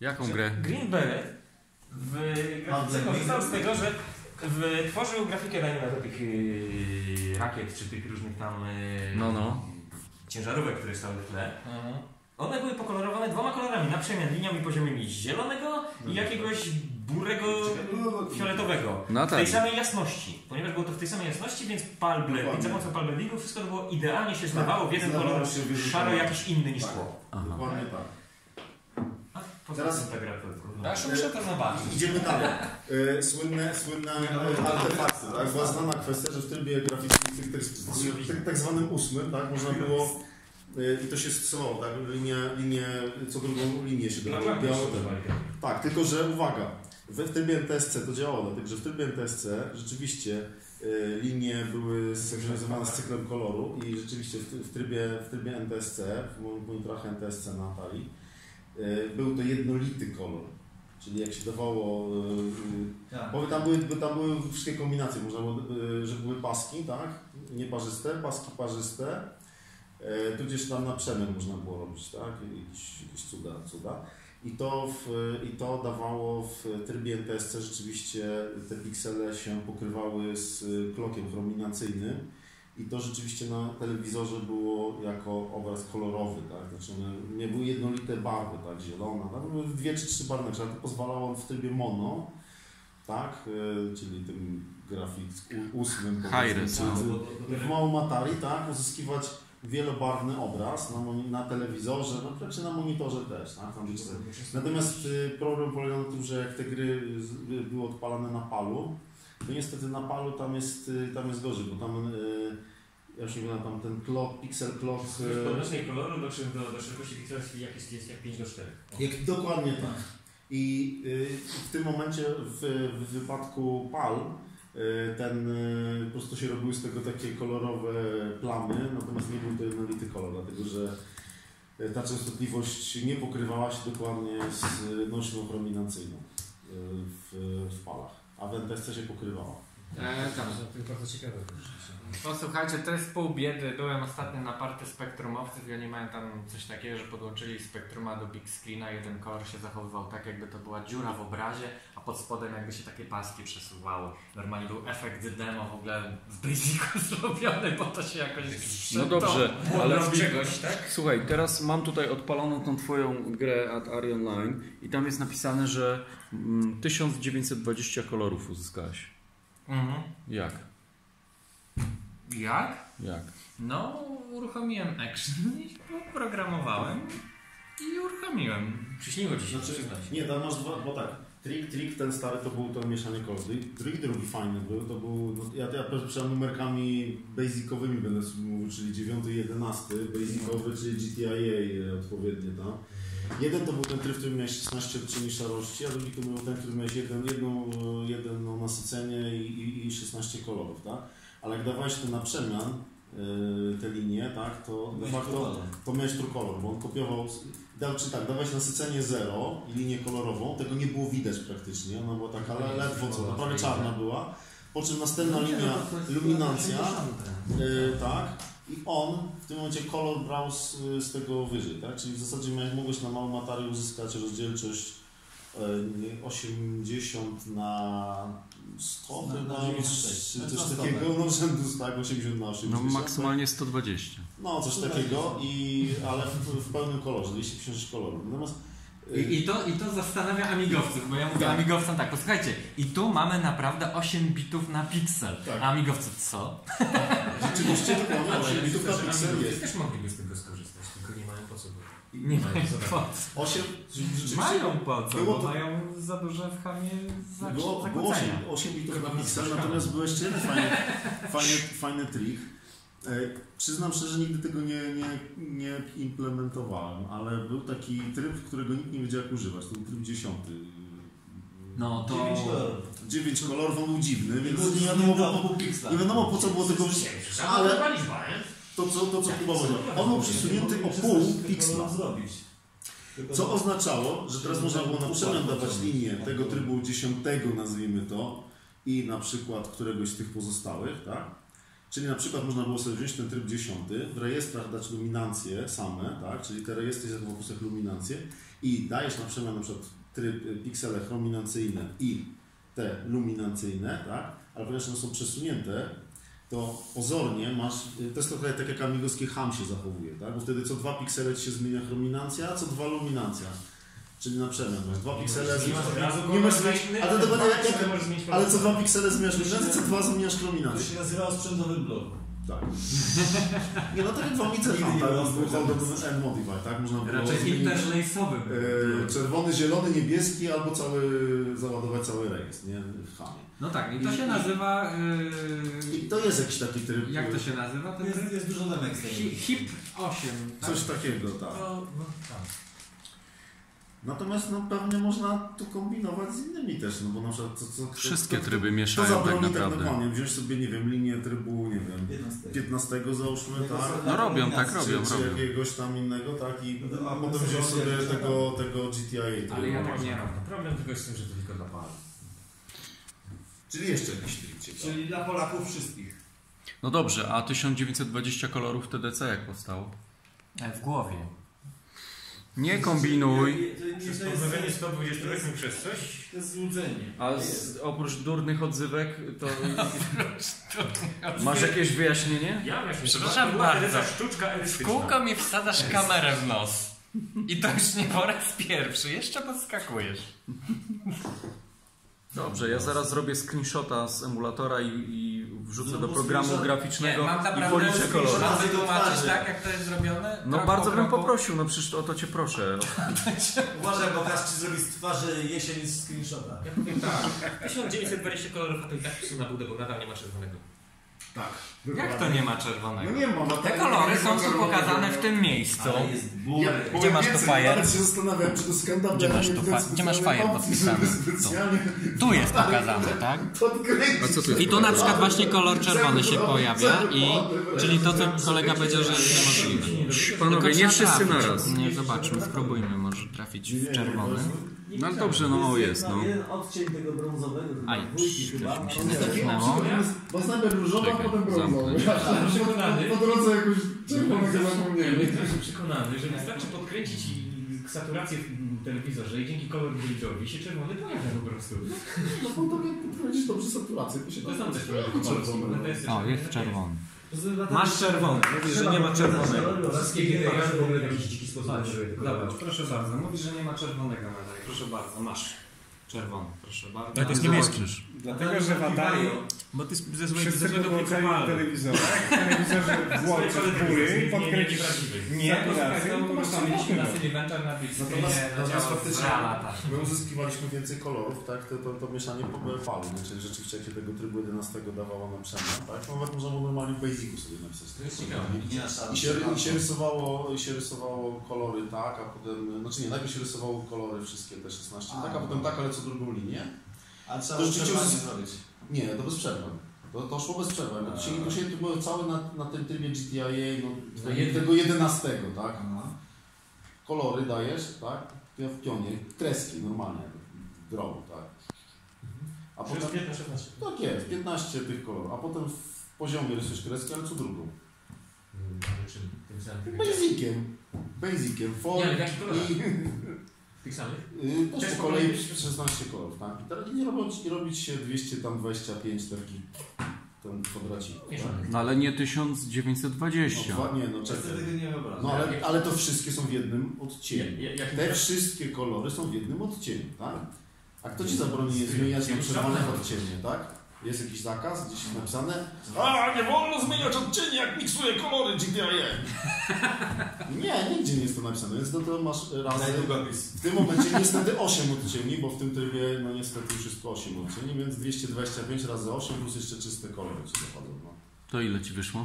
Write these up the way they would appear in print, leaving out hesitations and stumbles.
Jaką grę? Green Beret w grafice korzystał z tego, że tworzył grafikę, dajmy na to tych rakiet, czy tych różnych tam ciężarówek, które stały w tle. One były pokolorowane dwoma kolorami, na przemian liniami poziomymi zielonego i jakiegoś burego, fioletowego. No w tak. tej samej jasności. Ponieważ było to w tej samej jasności, więc za pomocą palblendingu wszystko to było idealnie się zdawało w jeden kolor szaro jakiś inny niż tło. Dokładnie tak. Teraz ta gra to muszę to zobaczyć. Idziemy dalej. Słynne artefakty. Tak? Była znana kwestia, że w trybie graficznym tak zwanym 8, tak, można było i to się stosowało, tak? Co drugą linię się dodało. Tak, tylko że uwaga, w trybie NTSC to działało, dlatego że w trybie NTSC rzeczywiście linie były zsynchronizowane z cyklem koloru i rzeczywiście w trybie NTSC, w monitorach NTSC na Atari, był to jednolity kolor. Czyli jak się dawało, bo tam były wszystkie kombinacje, można było, że były paski, tak? Nieparzyste, paski parzyste, tudzież tam na przemian można było robić, tak? Jakieś cuda. I to dawało w trybie NTSC rzeczywiście te piksele się pokrywały z klokiem chrominacyjnym i to rzeczywiście na telewizorze było jako obraz kolorowy, tak? Znaczy one nie były jednolite barwy, tak? Zielona, tam były 2 czy 3 barwne, ale to pozwalało w trybie mono, tak? Czyli tym grafik 8 w małym Atari, tak? Uzyskiwać wielobarwny obraz na telewizorze, czy na monitorze też. Tak? Natomiast problem polega na tym, że jak te gry były odpalane na palu, to niestety na palu tam jest gorzej, bo tam ja już nie wiem, tam ten clock, pixel clock... Z podnośnej koloru do szerokości pikselów jest jak 5:4. Dokładnie tak. I w tym momencie w wypadku PAL po prostu się robiły z tego takie kolorowe plamy, natomiast nie był to jednolity kolor, dlatego że ta częstotliwość nie pokrywała się dokładnie z nośną chrominacyjną w palach, a w NTSC się pokrywała. To jest bardzo ciekawe. Posłuchajcie, to jest pół biedy. Byłem ostatnio na party spektrumowców i oni mają tam coś takiego, że podłączyli spektruma do big screena. Jeden kolor się zachowywał tak, jakby to była dziura w obrazie, a pod spodem jakby się takie paski przesuwały. Normalnie był efekt demo w ogóle w Basicu zrobiony, bo to się jakoś... No dobrze, ale czegoś, tak? Słuchaj, teraz mam tutaj odpaloną tą twoją grę Atari Online i tam jest napisane, że 1920 kolorów uzyskałeś. Jak? Jak? No, uruchomiłem Action i programowałem i uruchomiłem. Przyśniło ci się, nie, tam masz dwa, bo tak, trik ten stary to był to mieszanie kolorów. Drugi fajny był, to był, no, ja przed numerkami basicowymi będę sobie mówił, czyli 9 i 11, basicowy, czyli GTIA odpowiednie tam. Jeden to był ten tryb, w którym miałeś 16 odcieni szarości, a drugi to był ten, w którym miałeś jedno nasycenie i 16 kolorów, tak? Ale jak dawałeś to na przemian, te linie, tak, to de facto to miałeś trójkolor, bo on kopiował, dawałeś nasycenie 0 i linię kolorową, tego nie było widać praktycznie, ona była taka ledwo co, prawie czarna była, po czym następna linia, luminacja, tak, i on w tym momencie kolor brał z tego wyżej, tak, czyli w zasadzie mogłeś na małym Atari uzyskać rozdzielczość 80 na 100 chyba, czy coś takiego, no rzędu, tak, 80 na 80. No maksymalnie 120. No coś takiego, ale w pełnym kolorze, 256 kolorów. Natomiast I to zastanawia amigowców, bo ja mówię amigowcom tak, posłuchajcie, i tu mamy naprawdę 8 bitów na piksel, a amigowcy co? Rzeczywiście to 8 bitów na piksel jest. Też mogliby z tego skorzystać, tylko nie mają po co. Nie mają po co. 8, mają po co, bo mają za duże w hamie było 8 bitów na piksel, natomiast był jeszcze jeden fajny trik. Przyznam szczerze, że nigdy tego nie implementowałem, ale był taki tryb, którego nikt nie wiedział jak używać. To był tryb 10. No to... 9 kolorów, on był dziwny, więc nie wiadomo po co było tego użyć. Ale to co Kuba powiedział, on był przesunięty o pół piksla. Co oznaczało, że teraz można było na przemian dawać linię tego trybu 10, nazwijmy to, i na przykład któregoś z tych pozostałych, tak? Czyli na przykład można było sobie wziąć ten tryb 10, w rejestrach dać luminancje same, tak? Czyli te rejestry w fokusach luminancje i dajesz na przemian na przykład tryb piksele chrominancyjne i te luminancyjne, tak? Ale ponieważ one są przesunięte, to pozornie masz, to jest trochę tak jak amigowskie ham się zachowuje, tak? Bo wtedy co 2 piksele ci się zmienia chrominancja, a co 2 luminancja. Czyli na przemian masz 2 piksele, nie masz zmienić, ale co 2 piksele zmieniasz luminancję, co 2 zmieniasz chrominancję. To się nazywa sprzętowy blok. Tak. Nie, no tak jak w Amice ham, tak? Był N-Modify, tak? Można było Raczej interlace'owy. czerwony, zielony, niebieski albo załadować cały rejestr, nie? W hamie. No tak, i to się nazywa... I to jest jakiś taki tryb. Jak to się nazywa? Ten tryb? Jest dużo demek. HIP 8. Tak? Coś takiego, tak. tak. Natomiast no, pewnie można tu kombinować z innymi też, no bo na przykład Wszystkie tryby to mieszają zabroni tak naprawdę. dokładnie, wziąć sobie, nie wiem, linię trybu, nie wiem, 15 załóżmy, tak? No robią, tak robią. Czy jakiegoś tam innego, tak? I a potem wziąć sobie tego GTI. Ale ja tak nie mam. Problem tylko jest z tym, że to tylko dla par. Czyli jeszcze jakiś tryb ciekawy. Czyli dla Polaków wszystkich. No dobrze, a 1920 kolorów TDC jak powstało? W głowie. Nie kombinuj. Przez pozbawienie 128 przez coś? To jest złudzenie. A oprócz durnych odzywek to masz jakieś wyjaśnienie? Ja właśnie. Przepraszam bardzo. Sztuczka W elastyczna. kółko mi wsadzasz kamerę w nos. I to już nie po raz pierwszy. Jeszcze podskakujesz. Dobrze, ja zaraz zrobię screenshota z emulatora i wrzucę do programu screenshot? graficznego Mam i naprawdę policzę kolory. Mam wytłumaczyć tak, jak to jest zrobione? No Krok bardzo po bym kroku? poprosił, no przecież o to cię proszę. Uważaj, bo teraz ci zrobi z twarzy jesień z screenshota. Ja powiem tak. 1920 kolorów, a to i tak psu na budę, bo nadal nie ma czerwonego. Tak. Jak to nie ma czerwonego? No nie ma. Te kolory są tu pokazane w tym miejscu. Ale jest ból. Gdzie masz tu fajer? Nawet się zastanawiałem, czy to skandal. Gdzie masz fajer podpisany? Tu jest pokazane, tak? A co tu jest? I tu na przykład właśnie kolor czerwony się pojawia czyli to, co kolega powiedział, że jest niemożliwe. Panowie, Tylko nie trzeba wszyscy trafić. naraz. Nie, zobaczmy, spróbujmy może trafić w czerwony. No ale dobrze, no jest, no. Jeden odcień tego brązowego, Aj, dwójki chyba. coś mi się zepchnęło. Bo najpierw różowa, Czekaj, potem brązowa. zamknę. Przekonany. Po drodze jakoś czerwonego Ja zapomnieli. jestem przekonany, że wystarczy podkręcić saturację w telewizorze i dzięki kolor gridowi się czerwony pojawia po prostu. No bo to podkręcić dobrze saturację. To się To znam też czerwony. O, jest czerwony. Masz czerwony. Mówisz, że nie ma czerwonego. Wszystkie GTA w ogóle w jakiś dziki sposób. Zobacz, proszę bardzo. Mówisz, że nie ma czerwonego nadal. Proszę bardzo, masz. Czerwony, proszę bardzo. Ale to jest niebieski. Dlatego, że w Atari Bo ty ze wszyscy podłączali do telewizora, w telewizorze włączysz góry, podkręcisz saturację, masz tam mieliśmy na Sylwenter na Natomiast faktycznie tak. my uzyskiwaliśmy więcej kolorów, tak? To mieszanie pali, czyli rzeczywiście jak się tego trybu 11 dawało na przemian, tak? No nawet można było normalnie w Basicu sobie napisać. To jest ciekawe. I się rysowało kolory tak, a potem, znaczy nie, najpierw się rysowało kolory wszystkie te 16, tak, a potem tak, ale co drugą linię. A trzeba To to rzeczywiście zrobić. Nie, to bez przerwy. To szło bez przerwy. To się było całe na tym trybie GTIA, no, tego 11, tak? Kolory dajesz, tak? W pionie, kreski normalnie, draw, tak? A potem, 16. tak jest, 15 tych kolorów, a potem w poziomie rysujesz kreski, ale co drugą? Basiciem, form Nie, ale w jakich kolorach? i Tych samych? też po kolei 16 kolorów, tak? I teraz nie robić się 225 takich tam kwadracików, tak? No ale nie 1920. No, nie, no Ja czekaj. sobie tego nie wyobrażam. No ale to wszystkie są w jednym odcieniu. Te wszystkie kolory są w jednym odcieniu, tak? A kto ci zabroni je zmieniać na przerwanych odcienie, tak? Jest jakiś zakaz, gdzieś jest napisane nie wolno zmieniać odcieni, jak miksuję kolory GTIA. Nie, nigdzie nie jest to napisane, więc to masz razy. W tym momencie niestety 8 odcieni, bo w tym trybie no niestety już jest 8 odcieni, więc 225 razy 8 plus jeszcze czyste kolory ci zachodzą. No. To ile ci wyszło?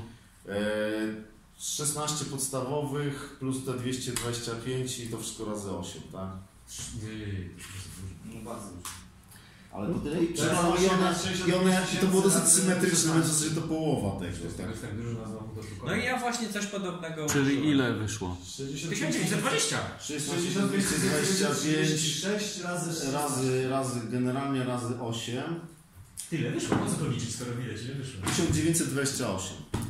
16 podstawowych plus te 225 i to wszystko razy 8, tak? No bardzo dużo. Ale to tyle i to było dosyć symetryczne, więc w zasadzie to połowa tego. Tak. No i ja właśnie coś podobnego Czyli użyłem. ile wyszło? 1920! 626 razy generalnie razy 8. Tyle wyszło, po co to liczyć, skoro widać, ile wyszło? 1928.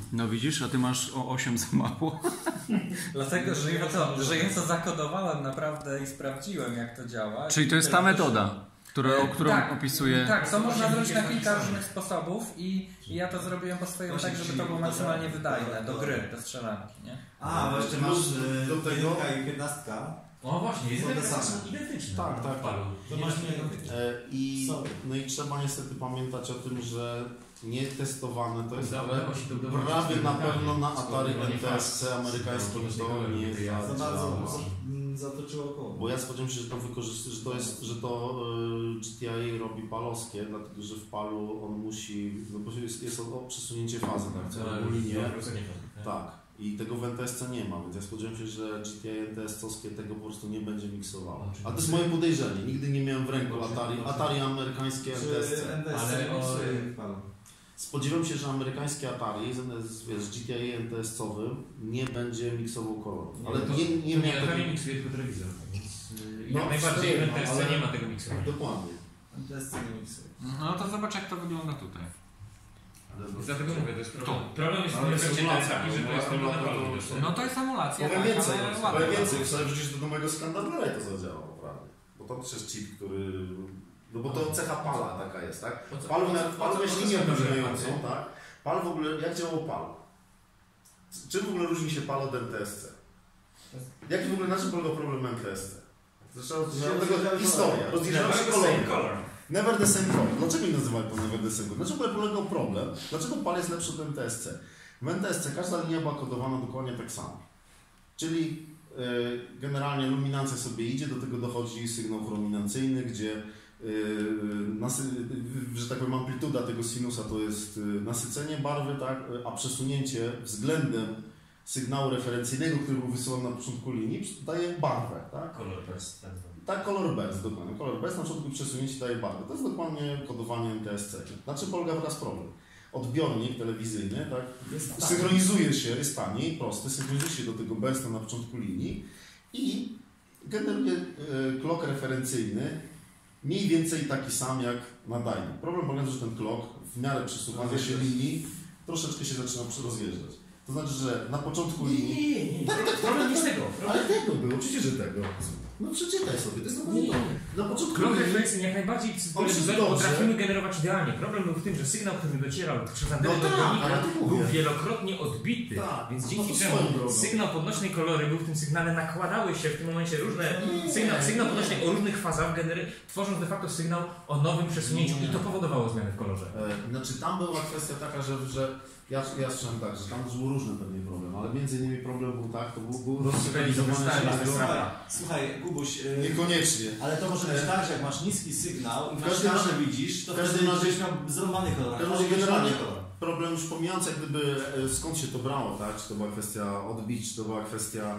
No widzisz, a ty masz o 8 za mało. Dlatego, że ja to zakodowałem naprawdę i sprawdziłem, jak to działa. Czyli to jest ta metoda, którą opisuje... Tak, to można zrobić na kilka różnych sposobów i ja to zrobiłem po swojemu tak, żeby to było maksymalnie wydajne do gry, do strzelanki, nie? A, bo jeszcze masz do tego i 15. O właśnie, jest same. identyczne. Tak. To masz No i trzeba niestety pamiętać o tym, że nietestowane to jest, ale Udało się do prawie na pewno na Atari NTSC amerykańskim to nie za bardzo zadziała. zatoczyło koło. Bo ja spodziewam się, że to GTA robi palowskie, dlatego że w palu on musi, no bo jest o przesunięcie fazy, tak, całą linię. Tak. I tego w NTSC nie ma, więc ja spodziewam się, że GTA NTSC-owskie tego po prostu nie będzie miksowało. A to jest moje podejrzenie. Nigdy nie miałem w ręku Atari amerykańskie NTSC. Ale Spodziewam się, że amerykańskie Atari z GTA NTSC-owym nie będzie miksował kolorów. Ale nie miałem Atari tego... miksuje tylko telewizor. No, Jak najbardziej w NTSC ale- nie ma tego miksowania. Dokładnie. NTSC nie miksuje. No to zobacz, jak to wygląda tutaj. Dlatego mówię, to jest problem. Problem jest w Ale tym efekcie symulacja, taki, że to jest tylko na palu. No to jest emulacja, Powiem tak, więcej, ale ładnie. powiem więcej. Wcale wrzucisz do mojego Scandalera i to zadziałało, prawda? Bo to też jest chip, który... No bo to cecha pala taka jest, tak? Palu miałeś linię obrzeżającą, tak? Pal w ogóle... Jak działał pal? Czym w ogóle różni się pal od NTSC? Jaki w ogóle, na czym polegał problem NTSC? Zresztą tego historia. Rozdzielały się kolory. Never the same color. Dlaczego nie nazywali to Never the same color? Dlaczego polegał problem? Dlaczego PAL jest lepszy od NTSC? W NTSC każda linia była kodowana dokładnie tak samo. Czyli generalnie luminacja sobie idzie, do tego dochodzi sygnał chrominancyjny, gdzie że tak powiem amplituda tego sinusa to jest nasycenie barwy, tak? A przesunięcie względem sygnału referencyjnego, który był wysyłany na początku linii, daje barwę. Tak? Kolor burst. Tak, color burst, dokładnie. Color burst na początku przesunięcie daje barwę. To jest dokładnie kodowanie NTSC. Na czym polega teraz problem? Odbiornik telewizyjny, tak? Synchronizuje się, jest taniej, prosty, synchronizuje się do tego bursta na początku linii i generuje clock referencyjny mniej więcej taki sam jak nadajnik. Problem polega na tym, że ten clock w miarę przesuwania się linii troszeczkę się zaczyna rozjeżdżać. To znaczy, że na początku linii... Nie. Problem jest tego. Ale tego było, oczywiście, że tego. No przeczytaj sobie, to jest normalnie. Na początku Klok referencyjny jak najbardziej potrafimy generować idealnie. Problem był w tym, że sygnał, który docierał przez antenę do odbiornika, był wielokrotnie odbity. Tak, Więc no dzięki to czemu swoją drogą. sygnał podnośnej kolory był w tym sygnale, nakładały się w tym momencie różne sygnał podnośnej o różnych fazach, tworząc de facto sygnał o nowym przesunięciu i to powodowało zmiany w kolorze. Znaczy tam była kwestia taka, że ja słyszałem tak, że tam było różne pewnie problemy, ale między innymi problem był tak, to był rozsygnalizowany się. Słuchaj, Kubuś, Niekoniecznie. ale to może być tak, że jak masz niski sygnał i każdym masz razie widzisz, to w każdym wtedy razie- będziesz miał zrąbany kolor. Generalnie problem już pomijając jak gdyby skąd się to brało, tak? Czy to była kwestia odbić, czy to była kwestia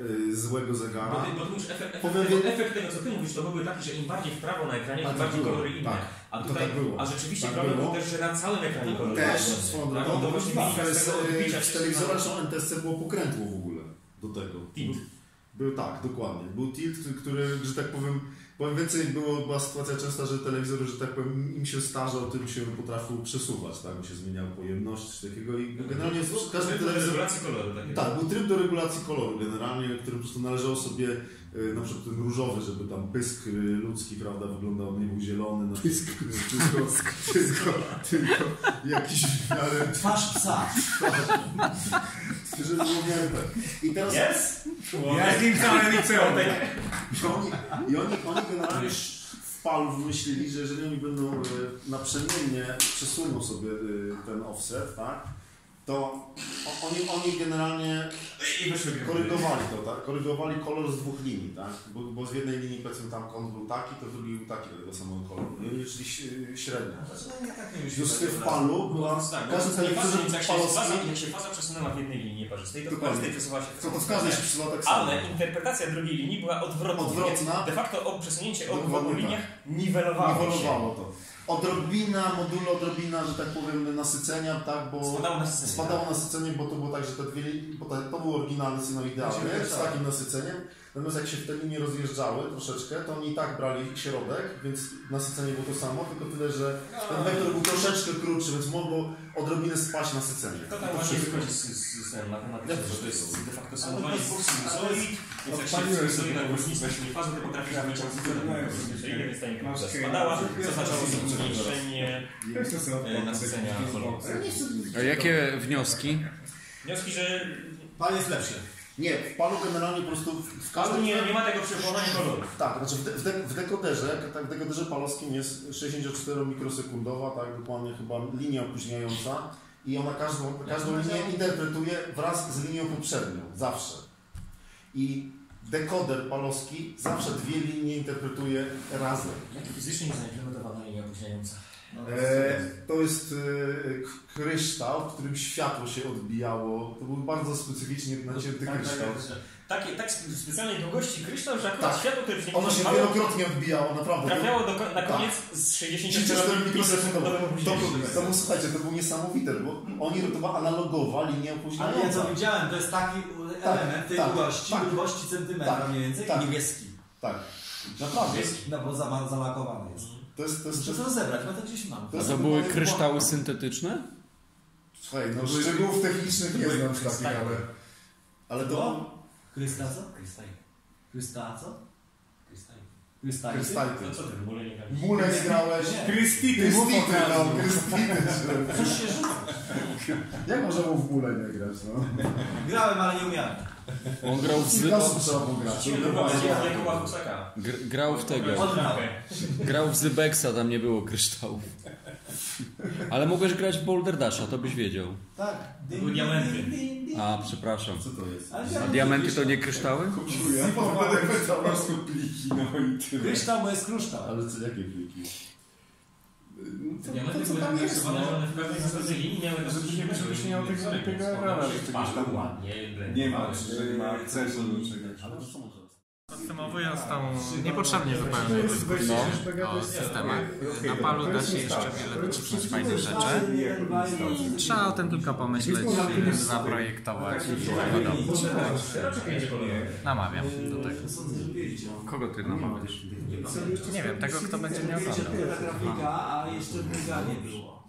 złego zegara. Bo tu już Powiem- efekt tego, co ty mówisz, to byłby taki, że im bardziej w prawo na ekranie, tym tak bardziej było, kolory inne. tak. A To tutaj, tak było. a rzeczywiście Tak problem było. był też, że na całym ekranie kolory Też, były swoją inne. drogą, Tak, to to właśnie wynika z tego odbicia w telewizorach są NTSC było pokrętło w ogóle do tego. Tilt. Był tak, dokładnie. Był tilt, który, że tak powiem więcej była sytuacja częsta, że telewizor, że tak powiem, im się starzał, tym się potrafił przesuwać, tak? Bo się zmieniała pojemność, coś takiego i generalnie każdy do telewizor... regulacji koloru. Tak, był tryb do regulacji koloru generalnie, który po prostu należało sobie na przykład ten różowy, żeby tam pysk ludzki, prawda, wyglądał, nie był zielony, no, tylko jakiś w miarę... Twarz psa. Żeby było miarę. I teraz... Jest? Ja z nim całe liceum. I oni generalnie w PAL wymyślili, że jeżeli oni będą naprzemiennie przesuną sobie ten offset, tak, to oni generalnie korygowali to, tak? Korygowali kolor z dwóch linii, tak? Bo z jednej linii powiedzmy tam kąt był taki, to w drugiej był taki do tego samego koloru. I oni liczyli średnio. Już w PAL-u była... Każdy telewizor Jak się faza przesunęła w jednej linii nieparzystej, to w Dokładnie. każdej przesuwała się Co to w każdej się przesuwa tak samo. Ale interpretacja drugiej linii była odwrotna. Odwrotna. De facto przesunięcie obu w Dokładnie obu tak. liniach niwelowało się. to. Odrobina, że tak powiem, nasycenia, tak, bo... Spadało nasycenie, bo to było tak, że te dwie linii, bo to był oryginalny sygnał idealny, z takim nasyceniem, Natomiast jak się w te linie rozjeżdżały troszeczkę, to oni i tak brali środek, więc nasycenie było to samo, tylko tyle, że ten wektor był troszeczkę krótszy, więc mogło odrobinę spaść nasycenie. To tak właśnie wychodzi z matematyki, że to jest de facto sumowanie dwóch sinusoid, więc jak się sinusoida różnica silnej fazy, to potrafi wyciągnąć sinusoidę, więc ta inkluza spadała, co oznaczało zmniejszenie nasycenia koloru. A jakie wnioski? Wnioski, że Pal jest lepszy. Nie, w palu generalnie po prostu w każdym... nie ma tego przepołowania kolorów. Tak, znaczy w dekoderze palowskim jest 64 mikrosekundowa, tak dokładnie chyba linia opóźniająca i ona każdą linię interpretuje wraz z linią poprzednią, zawsze. I dekoder palowski zawsze dwie linie interpretuje razem. Jak fizycznie jest zaimplementowana linia opóźniająca? To jest kryształ, w którym światło się odbijało. To był bardzo specyficznie nacięty kryształ. Tak specjalnej długości kryształ, że akurat światło, które ono się wielokrotnie odbijało, naprawdę. Trafiało na koniec z 64 mikrosekundowym opóźnieniem. To był, słuchajcie, to było niesamowite, bo to była analogowa linia opóźnienia. Ale ja co widziałem, to jest taki element tej długości centymetra mniej więcej niebieski. Tak, naprawdę. No bo zalakowany jest. Muszę to rozebrać, bo to gdzieś mam. To były kryształy syntetyczne? Słuchaj, no szczegółów technicznych nie znam takich, ale to... Krysta co? Krysta co? Krystajty. To co ty w ogóle nie grałeś? W mule nie grałeś. Krystity. Coś się rzuca. Jak można było w mule nie grać, no? Grałem, ale nie umiałem. On grał w grał w tego. Grał w Zybexa, tam nie było kryształów. Ale mogłeś grać w Boulder Dasha, to byś wiedział. Tak. Były diamenty. A, przepraszam. Co to jest? A diamenty to nie kryształy? Ja po prostu pliki, no i tyle. Kryształ, bo jest kruształ. Ale co, jakie pliki? Diamenty były tak narysowane, że one w pewnej zasadzie linii miały Żebyś nie miał tego errora, że czegoś tam ładnie. nie ma, że nie ma akcesu do czegoś. Podsumowując tą niepotrzebnie zupełnie dyskusję o systemach, na palu da się jeszcze wiele wycisnąć fajnych rzeczy. Trzeba o tym tylko pomyśleć, zaprojektować i wyrobić. Namawiam do tego. Kogo ty namawiasz? Nie wiem, tego kto będzie mnie oglądał. Grafika, a jeszcze druga nie było.